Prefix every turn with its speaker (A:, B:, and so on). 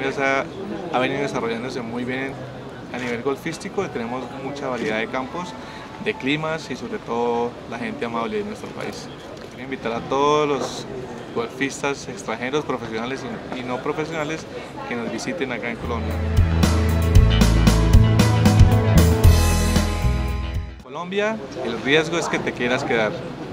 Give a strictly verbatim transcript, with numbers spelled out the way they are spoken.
A: Colombia se ha, ha venido desarrollándose muy bien a nivel golfístico, tenemos mucha variedad de campos, de climas y sobre todo la gente amable de nuestro país. Quiero invitar a todos los golfistas extranjeros, profesionales y, y no profesionales que nos visiten acá en Colombia. Colombia, el riesgo es que te quieras quedar.